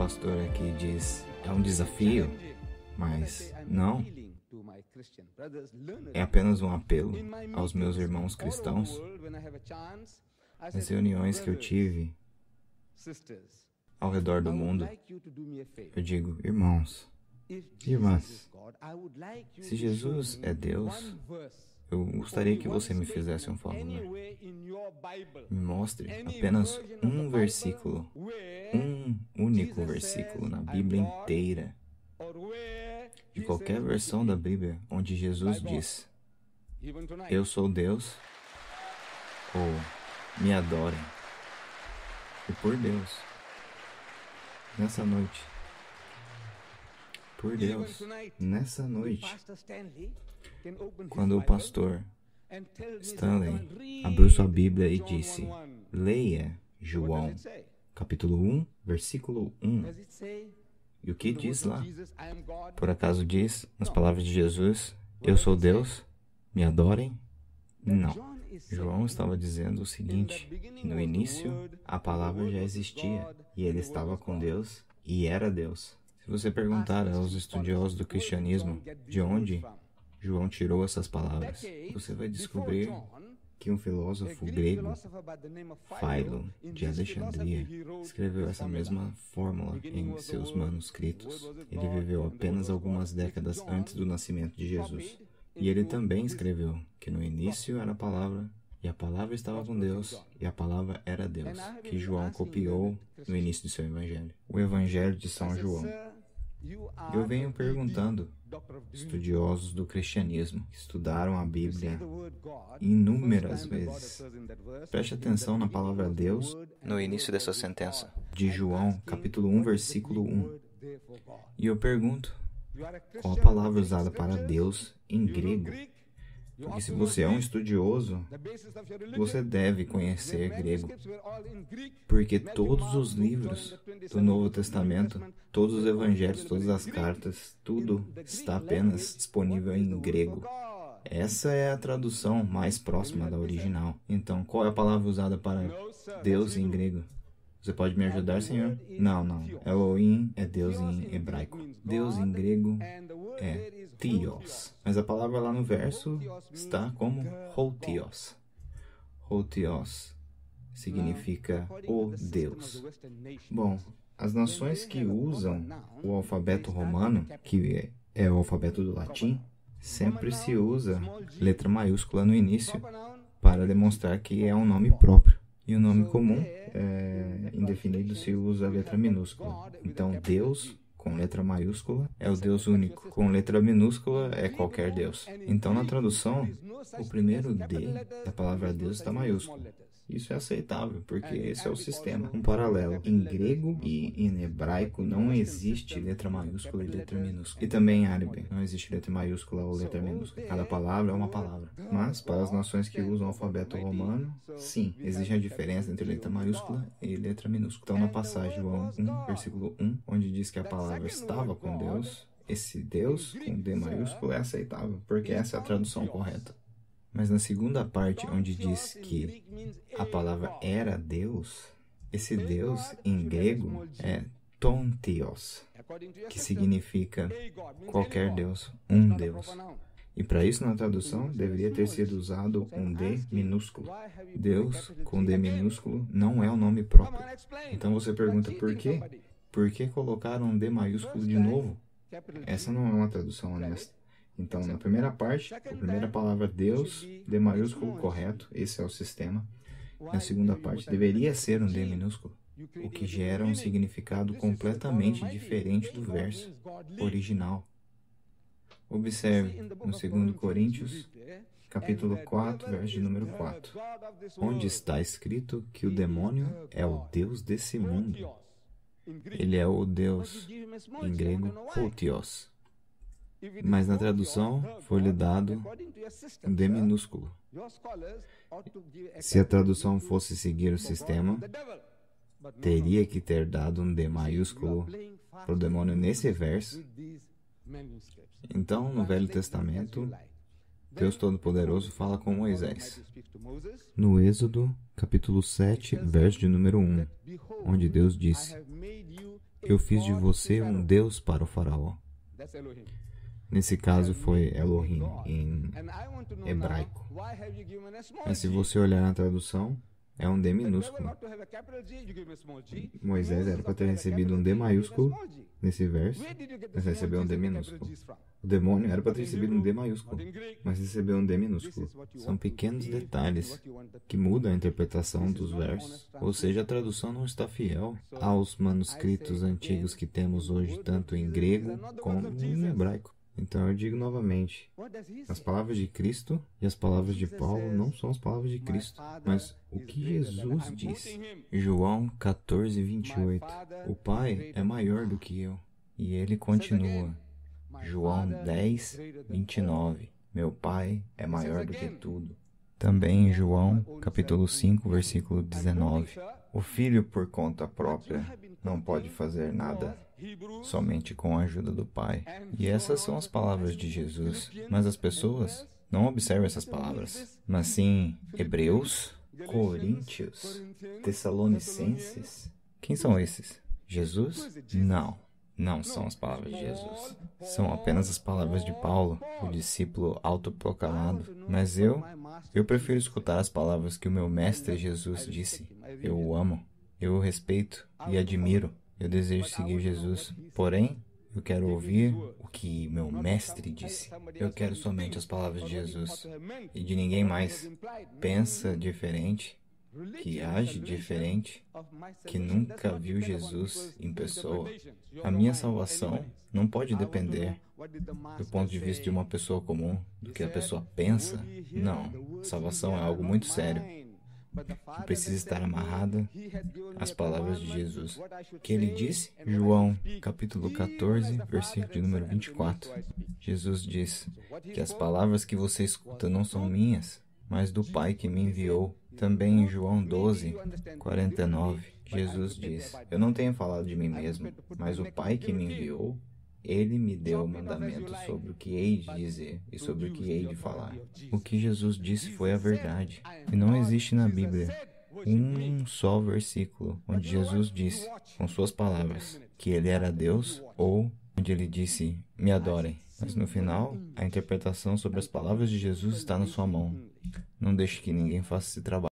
pastor aqui diz, é um desafio, mas não, é apenas um apelo aos meus irmãos cristãos. Nas reuniões que eu tive ao redor do mundo, eu digo, irmãos, irmãs, se Jesus é Deus, eu gostaria que você me fizesse um favor. Me mostre apenas um versículo, um único versículo na Bíblia inteira, de qualquer versão da Bíblia, onde Jesus diz, eu sou Deus, ou me adorem. E por Deus, nessa noite, por Deus, nessa noite, quando o pastor Stanley abriu sua Bíblia e disse, leia João, capítulo 1, versículo 1. E o que diz lá? Por acaso diz, nas palavras de Jesus, eu sou Deus, me adorem? Não. João estava dizendo o seguinte, que no início a palavra já existia, e ele estava com Deus, e era Deus. Se você perguntar aos estudiosos do cristianismo de onde João tirou essas palavras, você vai descobrir que um filósofo grego, Philo, de Alexandria, escreveu essa mesma fórmula em seus manuscritos. Ele viveu apenas algumas décadas antes do nascimento de Jesus. E ele também escreveu que no início era a palavra, e a palavra estava com Deus, e a palavra era Deus, que João copiou no início de seu evangelho. O evangelho de São João. Eu venho perguntando, estudiosos do cristianismo, que estudaram a Bíblia inúmeras vezes, preste atenção na palavra Deus no início dessa sentença, de João, capítulo 1, versículo 1. E eu pergunto, qual a palavra usada para Deus em grego? Porque se você é um estudioso, você deve conhecer grego. Porque todos os livros do Novo Testamento, todos os evangelhos, todas as cartas, tudo está apenas disponível em grego. Essa é a tradução mais próxima da original. Então, qual é a palavra usada para Deus em grego? Você pode me ajudar, Senhor? Não. Elohim é Deus em hebraico. Deus em grego é Theos. Mas a palavra lá no verso está como Hotheos. Hotheos significa o Deus. Bom, as nações que usam o alfabeto romano, que é o alfabeto do latim, sempre se usa letra maiúscula no início para demonstrar que é um nome próprio. E o nome comum, indefinido, se usa a letra minúscula. Então, Deus, com letra maiúscula, é o Deus único. Com letra minúscula, é qualquer Deus. Então, na tradução, o primeiro D da palavra Deus está maiúsculo. Isso é aceitável, porque esse é o sistema. Um paralelo. Em grego e em hebraico não existe letra maiúscula e letra minúscula. E também em árabe não existe letra maiúscula ou letra minúscula. Cada palavra é uma palavra. Mas, para as nações que usam o alfabeto romano, sim, existe a diferença entre letra maiúscula e letra minúscula. Então, na passagem João 1, versículo 1, onde diz que a palavra estava com Deus, esse Deus com D maiúsculo é aceitável, porque essa é a tradução correta. Mas na segunda parte, onde diz que a palavra era Deus, esse Deus em grego é Tontios, que significa qualquer Deus, um Deus. E para isso, na tradução, deveria ter sido usado um D minúsculo. Deus com D minúsculo não é o nome próprio. Então você pergunta por quê? Por que colocaram um D maiúsculo de novo? Essa não é uma tradução honesta. Então, na primeira parte, a primeira palavra Deus, D maiúsculo, correto, esse é o sistema. Na segunda parte, deveria ser um D minúsculo, o que gera um significado completamente diferente do verso original. Observe no 2 Coríntios, capítulo 4, verso de número 4, onde está escrito que o demônio é o Deus desse mundo. Ele é o Deus, em grego, Hotheos. Mas na tradução foi-lhe dado um D minúsculo. Se a tradução fosse seguir o sistema, teria que ter dado um D maiúsculo para o demônio nesse verso. Então, no Velho Testamento, Deus Todo-Poderoso fala com Moisés. No Êxodo, capítulo 7, verso de número 1, onde Deus disse: Eu fiz de você um Deus para o faraó. Nesse caso foi Elohim em hebraico. Mas se você olhar na tradução, é um D minúsculo. Moisés era para ter recebido um D maiúsculo nesse verso, mas recebeu um D minúsculo. O demônio era para ter recebido um D maiúsculo, mas recebeu um D minúsculo. São pequenos detalhes que mudam a interpretação dos versos, ou seja, a tradução não está fiel aos manuscritos antigos que temos hoje, tanto em grego como em hebraico. Então eu digo novamente, as palavras de Cristo e as palavras de Paulo não são as palavras de Cristo, mas o que Jesus disse. João 14, 28. O Pai é maior do que eu. E ele continua. João 10, 29. Meu Pai é maior do que tudo. Também em João, capítulo 5, versículo 19. O filho por conta própria não pode fazer nada, somente com a ajuda do Pai. E essas são as palavras de Jesus. Mas as pessoas não observam essas palavras, mas sim Hebreus, Coríntios, Tessalonicenses. Quem são esses? Jesus? Não são as palavras de Jesus. São apenas as palavras de Paulo, o discípulo autoproclamado. Mas eu prefiro escutar as palavras que o meu mestre Jesus disse. Eu o amo, eu o respeito e admiro. Eu desejo seguir Jesus. Porém, eu quero ouvir o que meu mestre disse. Eu quero somente as palavras de Jesus e de ninguém mais. Pensa diferente, que age diferente, que nunca viu Jesus em pessoa. A minha salvação não pode depender do ponto de vista de uma pessoa comum, do que a pessoa pensa. Não, salvação é algo muito sério, que precisa estar amarrada às palavras de Jesus. O que ele disse? João, capítulo 14, versículo de número 24. Jesus diz que as palavras que você escuta não são minhas, mas do Pai que me enviou. Também em João 12, 49, Jesus diz, eu não tenho falado de mim mesmo, mas o Pai que me enviou, ele me deu o mandamento sobre o que hei de dizer e sobre o que hei de falar. O que Jesus disse foi a verdade. E não existe na Bíblia um só versículo onde Jesus disse, com suas palavras, que ele era Deus ou onde ele disse, me adorem. Mas no final, a interpretação sobre as palavras de Jesus está na sua mão. Não deixe que ninguém faça esse trabalho.